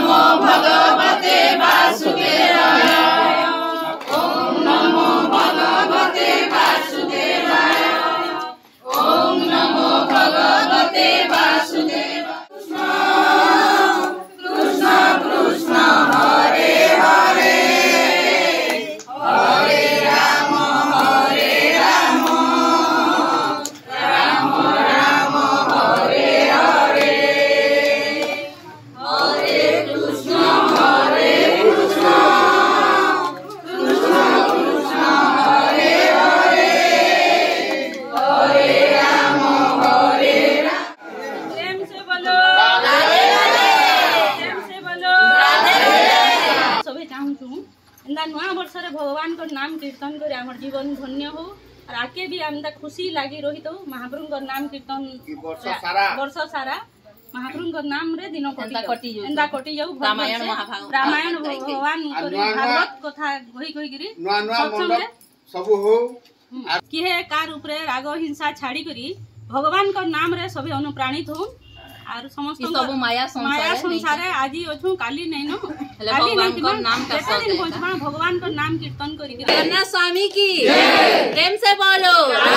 नमो भगवते वासुदेवाय। ओम नमो भगवते वासुदेवाय। ओम नमो भगवते वासुदेवाय। कृष्ण कृष्ण हरे हरे, हरे राम राम राम हरे हरे, हरे कृष्ण कृष्ण कृष्ण हरे हरे, हरे राम प्रेम से बोलो प्रेम से बोलो। सभी चाहूँ एंदा नुआ वर्ष भगवान को नाम कीर्तन कर आम जीवन धन्य हो और आके भी आमदा खुशी लगी रही तो महाप्रभु नाम कीर्तन वर्ष सारा महाप्रभु नाम रे दिन कटि जाऊ। रामायण भगवान भागवत कथा कही कही सब हो किहे कार ऊपर राग हिंसा छाड़ी करी भगवान को नाम रे सभी अनुप्राणित हो और समस्त सब माया संसार आज अछु काली नहीं नो भगवान को नाम का भगवान को नाम कीर्तन करी जगन्नाथ स्वामी की प्रेम से बोलो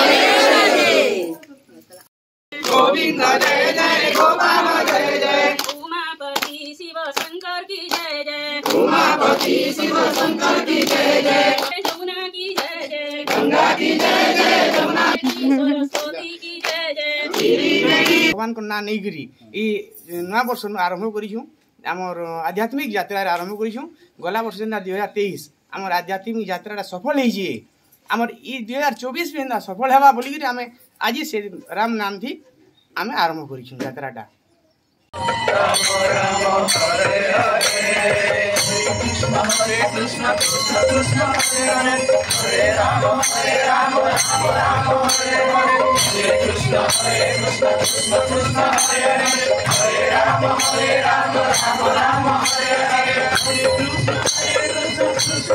गोविंद जय जय गोपाल जय जय, उमापति शिव शंकर की जय जय, उमापति शिव शंकर की जय जय, यमुना की जय जय, गंगा की जय जय, जमुना की सरस्वती की जय जय। भगवान को ना नहीं गिरी ई नया वर्ष आरंभ करिछु हमर आध्यात्मिक यात्रा आरंभ करिछु। गला वर्ष जेना 2023 हमर आध्यात्मिक यात्रा सफल होई जे हमर ई 2024 में सफल हेबा बोली कि हमें आज से राम नाम थी आमे आरंभ करिछु यात्राटा। राम राम हरे हरे, कृष्ण कृष्ण कृष्ण हरे हरे, हरे राम राम राम हरे हरे, हरे कृष्ण कृष्ण कृष्ण हरे हरे, हरे राम राम राम हरे हरे, हरे कृष्ण कृष्ण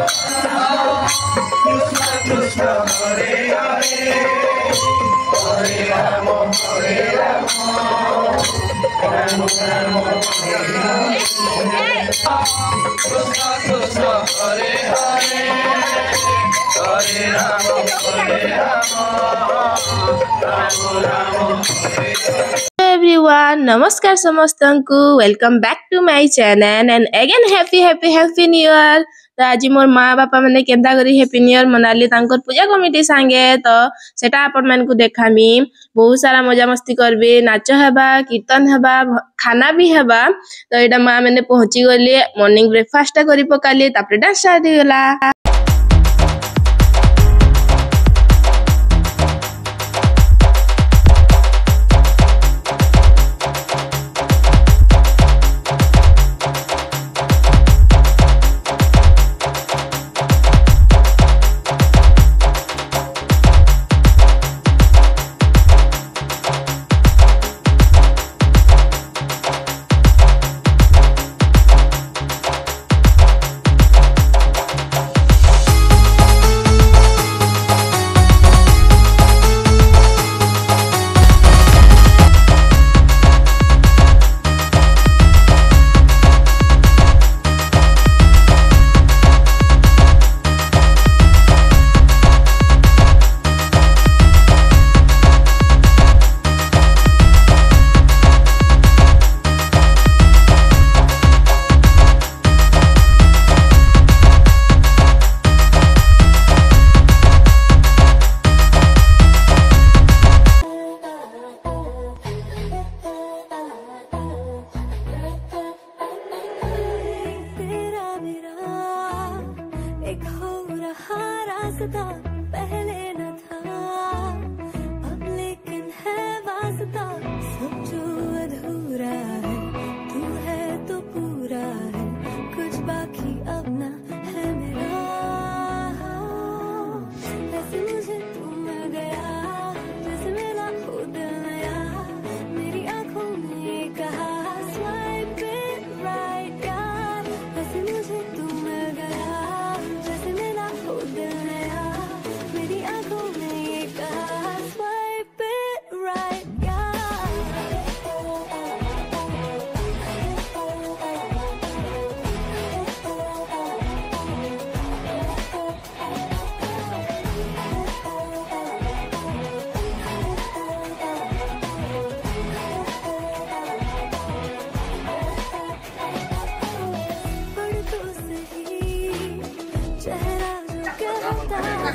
कृष्ण हरे हरे, हरे राम राम राम हरे हरे, कृष्ण कृष्ण हरे हरे, हरे राम राम हरे हरे। एवरीवन नमस्कार समस्त को welcome back to my channel and again happy happy happy new year. तो आज मोर माँ बापा मैंने केन्ता करी हैप्पी न्यू ईयर मनाली तांकर पूजा कमिटी सांगे तो सेटा आपण मन को देखामी। बहुत सारा मजा मस्ती करबे, नाच हेबा, कीर्तन हेबा, खाना भी हेबा। तो एटा माँ मैंने पहुंची गली मॉर्निंग ब्रेकफास्ट करी पकाली तापर डांस स्टार्ट होला।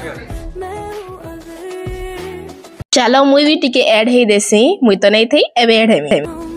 चलो मुई भी टिके ऐड ही देसी मुई तो नहीं थी एबे ऐड है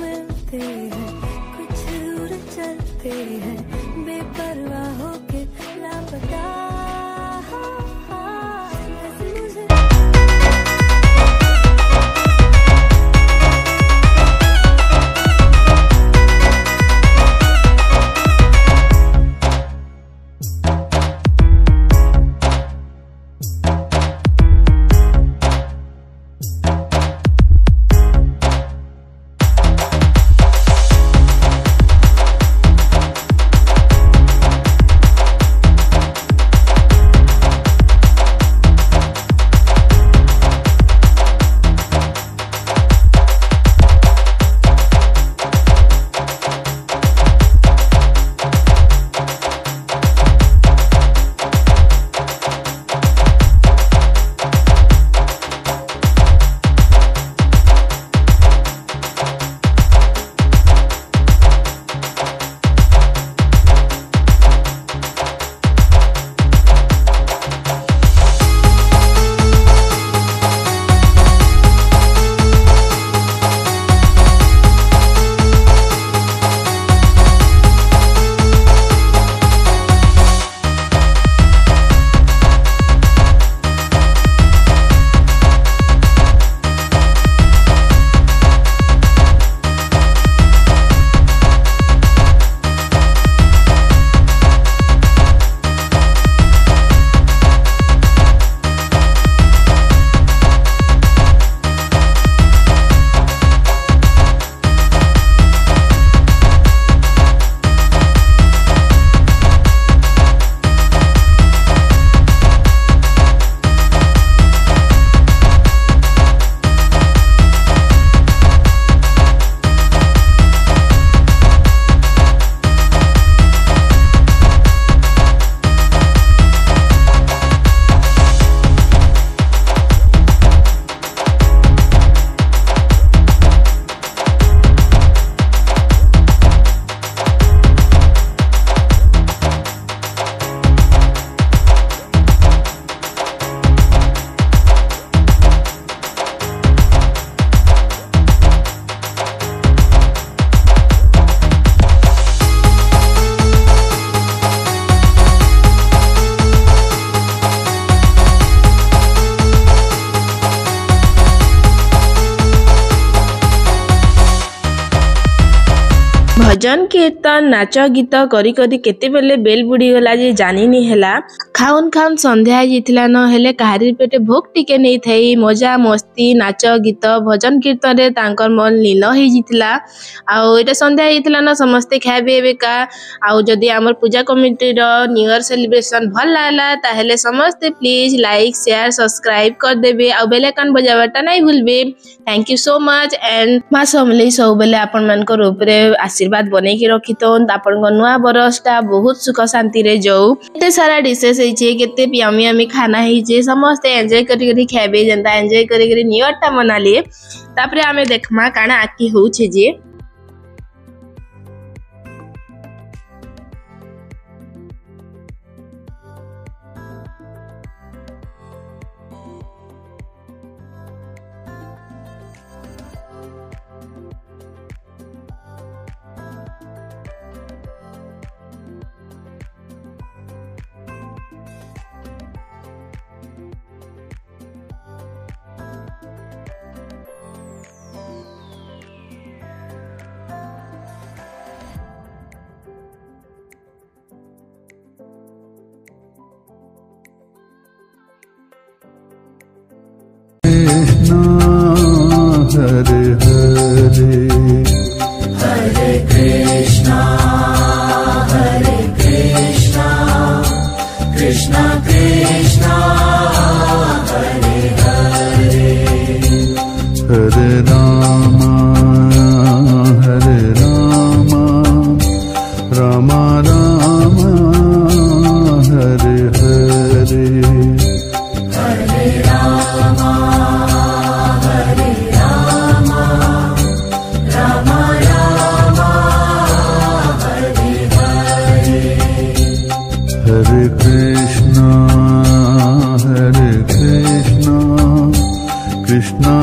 भजन कीर्तन नाच गीत करी करी केते बेले बेल बुड़ी गला जे जानी नी हेला खाउन खाउन संध्या जितला न हेले काहारी पेटे भोग टिके नहीं थई मजा मस्ती नाच गीत भजन कीर्तन रे तांकर मन लीन हे जितला आउ एटा संध्या जितला न समस्ते खाबे बेका आउ जदी हमर पूजा कमिटी रो न्यू ईयर सेलिब्रेशन भल लागला ताहेले समस्ते प्लीज लाइक शेयर सब्सक्राइब कर देबे आउ बेल आइकन बजावटा नहीं भूलबे। Thank you so much and मा समले सब बेले आपन मन को ऊपरे आशीर्वाद बनै के रखितोन आपन को नुआ बरसटा बहुत सुख शांति रे जाऊ। एते सारा डिशेस हे केते यमी यमी खाना हे समस्त एंजॉय करी करी खाबे जनता एंजॉय करी करी न्यू ईयर टा मनाले तापरे आमे देखमा काना आकी होउछे जे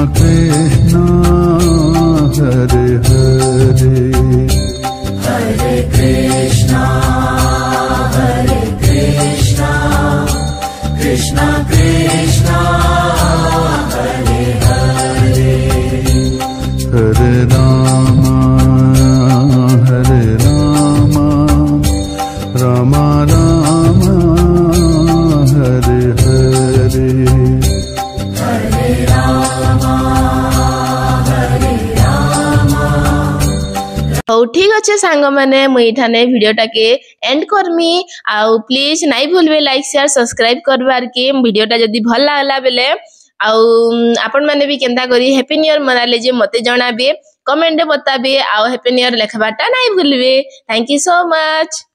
कृष्णा हरे हरे हरे कृष्णा कृष्णा कृष्णा हरे हरे हरे राम राम राम हरे हरे हरे राम हौ ठीक अच्छे सांग मैंने मुठाने वीडियोटा के एंड करमी आउ प्लीज नहीं भूलबे लाइक शेयर सब्सक्राइब करवार के वीडियोटा जदी भल लागला बेले आउ आपण माने भी केंता करी हैप्पी न्यू ईयर मनाले जे मते जणाबे कमेंट बताबे आउ हैप्पी न्यू ईयर लिखबाटा नहीं भूलबे थैंक यू सो मच।